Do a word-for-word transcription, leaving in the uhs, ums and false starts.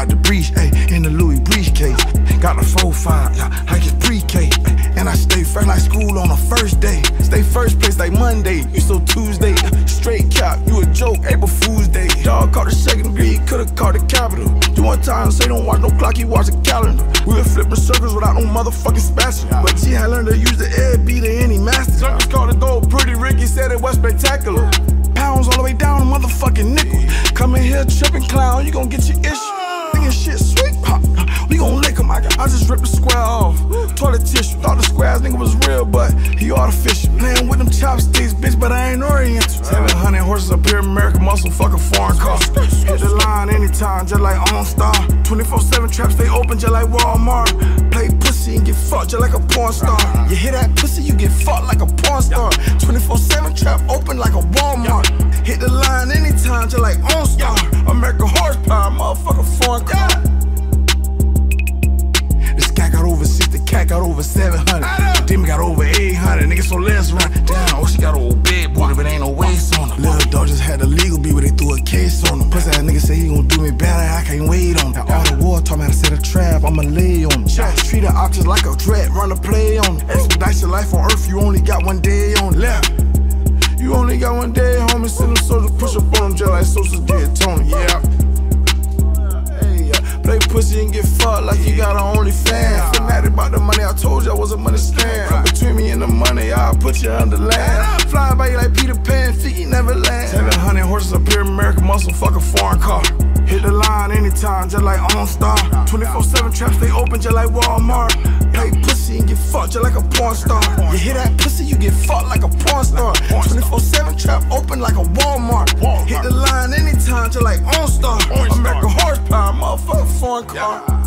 out the breeze, ayy, in the Louis briefcase. Got the four five, yeah, like it's pre-K. And I stay fresh like school on the first day. Stay first place like Monday, you so Tuesday. Straight cap, you a joke, April Fool's Day. Dog caught the second degree, could've caught the capital. You one time say don't watch no clock, you watch the calendar. We were flipping circles without no motherfucking spatula. But G had learned to use the air beat in any master. Circles called the door pretty, Ricky said it was spectacular. Pounds all the way down to motherfucking nickel. Come in here tripping clown, you gon' get your issue. Thinking shit sweet, huh? We gon' lick him, I, got, I just ripped the square off. Toilet tissue, thought the square ass nigga was real, but he artificial. Playing with them chopsticks, bitch, but I ain't oriental. seven hundred horses up here, American muscle, fuck a foreign car. Hit the line anytime, just like OnStar. twenty-four seven traps, stay open just like Walmart. Play pussy and get fucked just like a porn star. You hear that pussy, you get fucked like a porn star. twenty-four seven trap open like a Walmart. Hit the line anytime, just like OnStar. American horsepower, motherfucker foreign car. This cat got over sixty, cat got over seven hundred. The demon got over eight hundred, nigga, so let's run. Damn, oh, she got a old big booty, but ain't no waist on her. Little dog just had the legal beat, but they threw a case on him. Pussy ass nigga say he gon' do me better, I can't wait on him. All the war taught me how to set a trap, I'ma lay on him. Treat the options like a threat, run a play on him. Expedite your life on earth, you only got one day on left. You only got one day, homie, send them soldiers, push up on them just like socials did Tony, yeah. Play pussy and get fucked like you got an OnlyFans. Fanatic about the money, I told you I was a money stand. Come between me and the money, I'll put you under land. Fly by you like Peter Pan, feet you never land. seven hundred horses up here, American muscle, fuck a foreign car. Hit the line anytime, just like OnStar. twenty-four seven traps, stay open just like Walmart. Play pussy and get fucked just like a porn star. You hear that pussy, you get fucked like a porn star. twenty-four seven trap open like a Walmart. Hit the line anytime, just like OnStar. American horsepower, motherfucker foreign car.